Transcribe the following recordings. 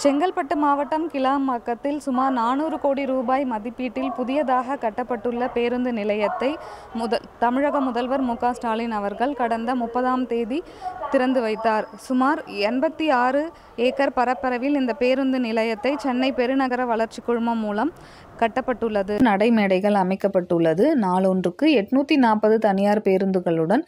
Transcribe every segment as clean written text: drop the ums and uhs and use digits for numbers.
செங்கல்பட்டு மாவட்டம் கிளாம்பாக்கத்தில் சுமார் 400 கோடி ரூபாய் மதிப்பீட்டில் புதியதாக கட்டப்பட்டுள்ள பேருந்து நிலையத்தை தமிழக முதல்வர் மு.க. ஸ்டாலின் அவர்கள் கடந்த 30ஆம் தேதி திறந்து வைத்தார். சுமார் 86 ஏக்கர் பரப்பளவில் இந்த பேருந்து நிலையத்தை சென்னை பெருநகர வளர்ச்சி குழுமம் மூலம் கட்டப்பட்டுள்ளது. நடைமேடைகள் அமைக்கப்பட்டுள்ளது. நாளொன்றுக்கு 840 தனியார் பேருந்துகளுடன்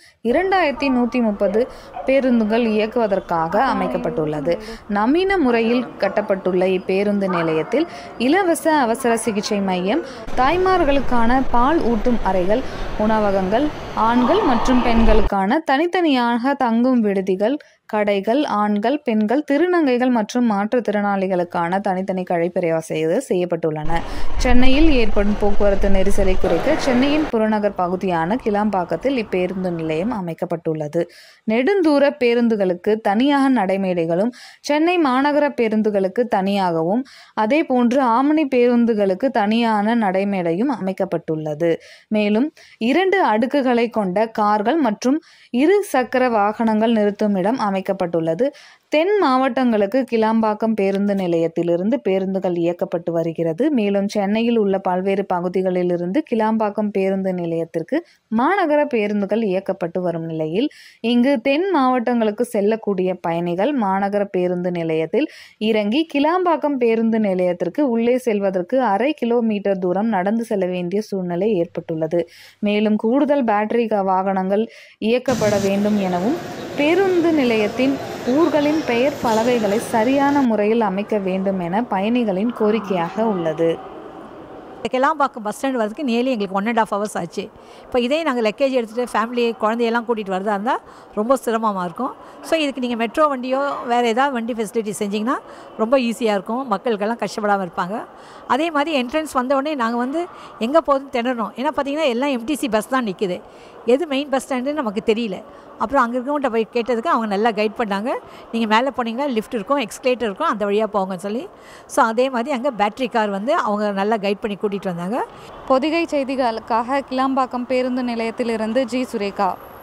2130 பேருந்துகள் இயக்குவதற்காக அமைக்கப்பட்டுள்ளது. நவீன முறையில் கட்டப்பட்டுள்ள இப்பேருந்து நிலையத்தில் இலவச அவசர சிகிச்சை மையம், தாய்மார்களுக்கான பால் ஊட்டும் அறைகள், உணவகங்கள், ஆண்கள் மற்றும் பெண்களுக்கான தனித்தனியாக தங்கும் விடுதிகள், கடைகள், ஆண்கள், பெண்கள், திருநங்கைகள் மற்றும் மாற்றுத்திறனாளிகளுக்கான தனித்தனி கழிப்பறை வசதிகள் செய்யப்பட்டுள்ளன. சென்னையில் ஏற்படும் போக்குவரத்து நெரிசலை குறைக்க சென்னையின் புறநகர் பகுதியான கிளாம்பாக்கத்தில் இப்பேருந்து நிலையம் அமைக்கப்பட்டுள்ளது. நெடுந்தூர பேருந்துகளுக்கு தனியாக நடைமேடைகளும், சென்னை மாநகர பேருந்துகளுக்கு தனியாகவும், அதேபோன்று ஆம்னி பேருந்துகளுக்கு தனியான நடைமேடையும் அமைக்கப்பட்டுள்ளது. மேலும் 2 அடுக்குகளை கொண்ட கார்கள் மற்றும் 2 சக்கர வாகனங்கள் நிறுத்தும் இடம் அமைக்கப்பட்டுள்ளது. தென் மாவட்டங்களுக்கு கிளாம்பாக்கம் பேருந்து நிலையத்திலிருந்து பேருந்துகள் இயக்கப்பட்டு வருகிறது. மேலும் சென்னையில் உள்ள பல்வேறு பகுதிகளிலிருந்து கிளாம்பாக்கம் பேருந்து நிலையத்திற்கு மாநகர பேருந்துகள் இயக்கப்பட்டு வரும் நிலையில் இங்கு தென் மாவட்டங்களுக்கு செல்லக்கூடிய பயணிகள் மாநகர பேருந்து நிலையத்தில் இறங்கி கிளாம்பாக்கம் பேருந்து நிலையத்திற்கு உள்ளே செல்வதற்கு 1/2 கிலோமீட்டர் தூரம் நடந்து செல்ல வேண்டிய சூழ்நிலை ஏற்பட்டுள்ளது. மேலும் கூடுதல் பேட்டரி வாகனங்கள் இயக்கப்பட வேண்டும் எனவும், பேருந்து நிலையத்தின் ஊர்களின் பெயர் பலகைகளை சரியான முறையில் அமைக்க வேண்டும் என பயணிகளின் கோரிக்கையாக உள்ளது. கிளாம்பாக்கம் பஸ் ஸ்டாண்ட் வரதுக்கு நியர்லி எங்களுக்கு 1.5 hours ஆச்சு. இப்போ இதே நாங்கள் லக்கேஜ் எடுத்துகிட்டு ஃபேமிலி குழந்தையெல்லாம் கூட்டிகிட்டு வரதா இருந்தால் ரொம்ப சிரமமாக இருக்கும். ஸோ இதுக்கு நீங்கள் மெட்ரோ வண்டியோ வேறு ஏதாவது வண்டி ஃபெசிலிட்டி செஞ்சிங்கன்னா ரொம்ப ஈஸியாக இருக்கும், மக்களுக்கெல்லாம் கஷ்டப்படாமல் இருப்பாங்க. அதே மாதிரி என்ட்ரன்ஸ் வந்த உடனே நாங்கள் எங்கே போகுதுன்னு திணறணும். ஏன்னா பார்த்தீங்கன்னா எல்லாம் எம்டிசி பஸ் தான் நிற்குது, எது மெயின் பஸ் ஸ்டாண்டுன்னு நமக்கு தெரியல. அப்புறம் அங்கே இருக்கவங்கள்ட்ட போய் கேட்டதுக்கு அவங்க நல்லா கைட் பண்ணாங்க. நீங்கள் மேலே போனீங்கன்னா லிஃப்ட் இருக்கும், எக்ஸ்கலேட்டர் இருக்கும், அந்த வழியாக போங்கன்னு சொல்லி. ஸோ அதே மாதிரி அங்கே பேட்ரி கார் அவங்க நல்லா கைட் பண்ணி கூட்டிகிட்டு வந்தாங்க. பொதிகை செய்திகளுக்காக கிளாம்பாக்கம் பேருந்து நிலையத்திலிருந்து ஜி. சுரேகா.